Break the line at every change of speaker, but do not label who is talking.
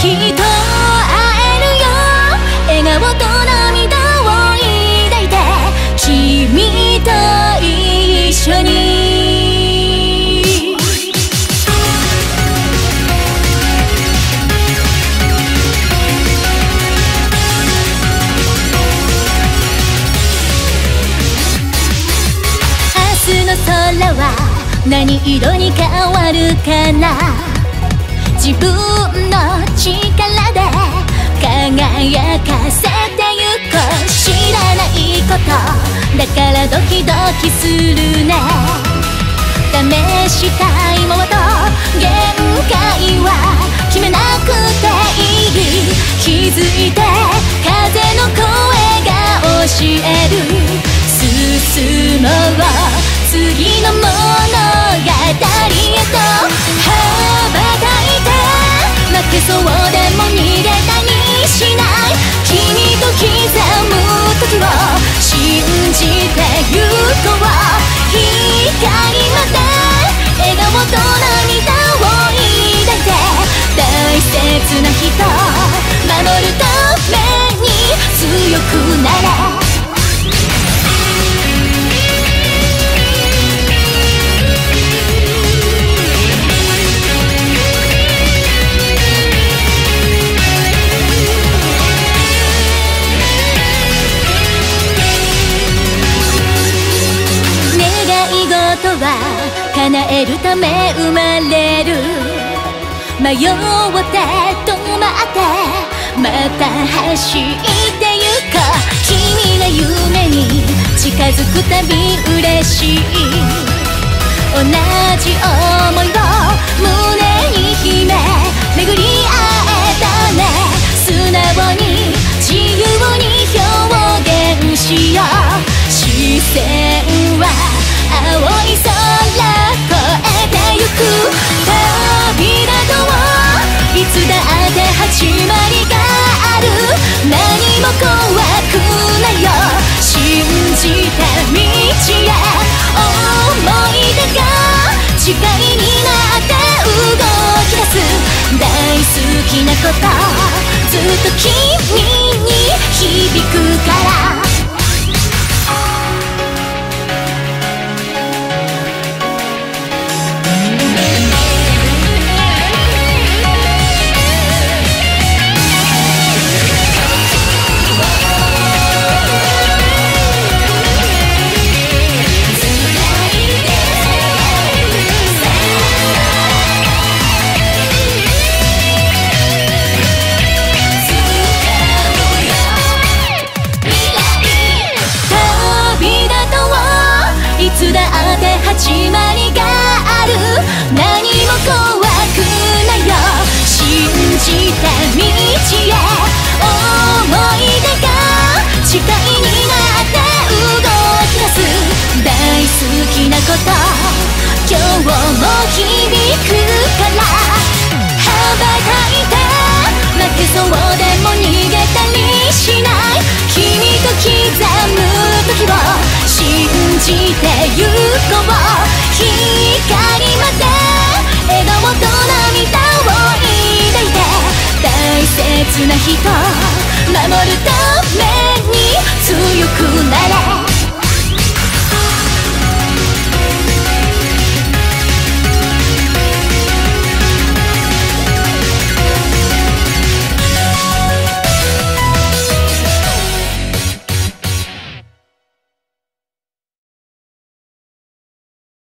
きっと会えるよ。笑顔と涙を抱いて君と一緒に。明日の空は何色に変わるかな。自分の力で輝かせてゆこう。知らないことだからドキドキするね。試したいものと限界は決めなくていい。気づいて風の声が教える。進もう次の物語へと羽ばたいて。負けそうでも逃げたりしない。君と刻む時を信じてゆこう。光まで笑顔と涙を抱いて大切な人守るために強くなれ。叶えるため生まれる。迷って止まってまた走ってゆこう。君が夢に近づくたび嬉しい。同じ想いを胸に秘め巡り会えたね。素直に自由に表現しよう。視線は青い空越えてゆく。旅立とういつだって始まりがある。何も怖くないよ。信じて道へ思い出が誓いになって動き出す。大好きなことずっと君に響くから。始まりがある。何も怖くないよ。信じて道へ思い出が誓いになって動き出す。大好きなこと今日も響くから。羽ばたいて負けそうでも逃げたりしない。君と刻む時を信じてゆこう。光まで笑顔と涙を抱いて大切な人守るために強くなれ。